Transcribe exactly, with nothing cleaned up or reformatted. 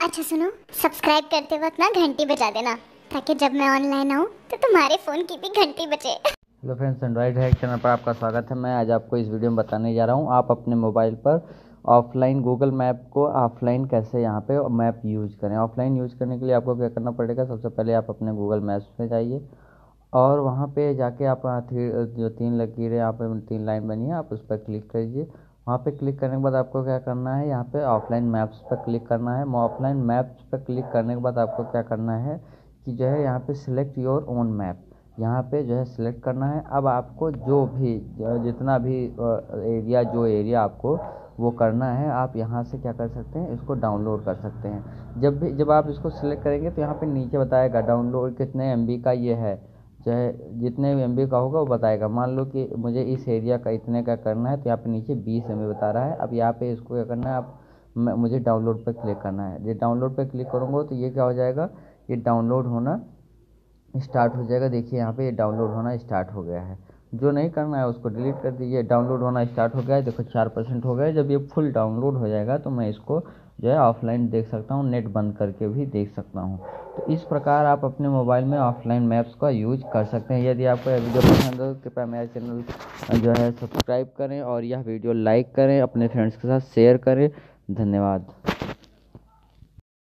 अच्छा सुनो, सब्सक्राइब करते वक्त ना घंटी बजा देना ताकि जब मैं ऑनलाइन आऊँ तो तुम्हारे फ़ोन की भी घंटी बजे। Hello friends, Android hack channel पर आपका स्वागत है। मैं आज आपको इस वीडियो में बताने जा रहा हूँ आप अपने मोबाइल पर ऑफलाइन गूगल मैप को ऑफलाइन कैसे यहाँ पे मैप यूज़ करें। ऑफलाइन यूज़ करने के लिए आपको क्या करना पड़ेगा, सबसे पहले आप अपने गूगल मैप्स पे जाइए और वहाँ पे जाके आप थ्री जो तीन लकीरें यहाँ पे तीन लाइन बनी है, आप उस पर क्लिक करिए। वहाँ पे क्लिक करने के बाद आपको क्या करना है, यहाँ पे ऑफलाइन मैप्स पर क्लिक करना है। ऑफलाइन मैप्स पर क्लिक करने के बाद आपको क्या करना है कि जो है यहाँ पे सिलेक्ट योर ओन मैप, यहाँ पे जो है सिलेक्ट करना है। अब आपको जो भी जितना भी एरिया जो एरिया आपको वो करना है, आप यहाँ से क्या कर सकते हैं, इसको डाउनलोड कर सकते हैं। जब भी जब आप इसको सिलेक्ट करेंगे तो यहाँ पे नीचे बताएगा डाउनलोड कितने एम बी का ये है, चाहे जितने भी एम बी का होगा वो बताएगा। मान लो कि मुझे इस एरिया का इतने का करना है तो यहाँ पे नीचे बीस एम बी बता रहा है। अब यहाँ पे इसको क्या करना है, आप मुझे डाउनलोड पर क्लिक करना है। ये डाउनलोड पर क्लिक करूँगा तो ये क्या हो जाएगा, ये डाउनलोड होना स्टार्ट हो जाएगा। देखिए यहाँ पे ये डाउनलोड होना स्टार्ट हो गया है। जो नहीं करना है उसको डिलीट कर दीजिए। डाउनलोड होना स्टार्ट हो गया है, देखो चार परसेंट हो गया। जब ये फुल डाउनलोड हो जाएगा तो मैं इसको जो है ऑफलाइन देख सकता हूँ, नेट बंद करके भी देख सकता हूँ। तो इस प्रकार आप अपने मोबाइल में ऑफलाइन मैप्स का यूज कर सकते हैं। यदि आपको यह वीडियो पसंद हो तो कृपया मेरे चैनल जो है सब्सक्राइब करें और यह वीडियो लाइक करें, अपने फ्रेंड्स के साथ शेयर करें। धन्यवाद।